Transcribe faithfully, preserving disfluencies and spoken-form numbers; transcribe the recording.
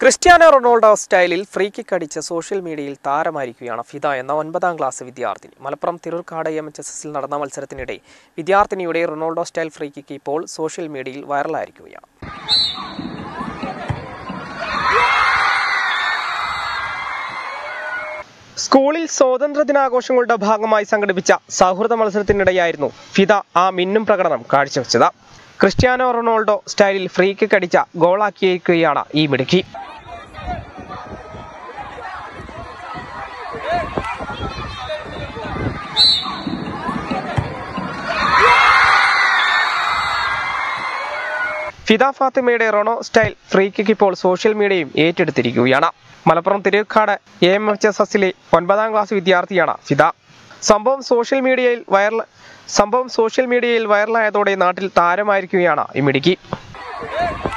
Cristiano Ronaldo സ്റ്റൈലിൽ free kick അടിച്ച് social മീഡിയയിൽ താരമായിരിക്കുകയാണ് ഫിദ എന്ന ഒൻപതാം ക്ലാസ് വിദ്യാർത്ഥിനി. Malappuram Tirurkkad M H S എസിൽ നടന്ന മത്സരത്തിനിടെ വിദ്യാർത്ഥിനിയുടെ റൊണാൾഡോ സ്റ്റൈൽ ഫ്രീ കിക്ക് ഇപ്പോൾ സോഷ്യൽ മീഡിയയിൽ വൈറലായിരിക്കുകയാണ്. സ്കൂളിൽ സ്വാതന്ത്ര്യദിനാഘോഷങ്ങളുടെ ഭാഗമായി സംഘടിപ്പിച്ച സൗഹൃദ മത്സരത്തിനിടെയായിരുന്നു ഫിദ ആ മിന്നും പ്രകടനം കാഴ്ചവെച്ചത്. ക്രിസ്ത്യാനോ റൊണാൾഡോ സ്റ്റൈലിൽ ഫ്രീ കിക്ക് അടിച്ച ഗോളാക്കിയിരിക്കുകയാണ് ഈ മിടുക്കി. ഫിദ ഫാത്തിമയുടെ റൊണോ സ്റ്റൈൽ ഫ്രീ കിക്ക് ഇപ്പോൾ സോഷ്യൽ മീഡിയയും ഏറ്റെടുത്തിരിക്കുകയാണ്. Malappuram Tirurkkad A M H S എസിലെ ഒൻപതാം ക്ലാസ് വിദ്യാർത്ഥിയാണ് ഫിദ. സംഭവം സോഷ്യൽ മീഡിയയിൽ വൈറൽ സംഭവം സോഷ്യൽ മീഡിയയിൽ വൈറലായതോടെ നാട്ടിൽ താരമായിരിക്കുകയാണ് ഈ മിടുക്കി.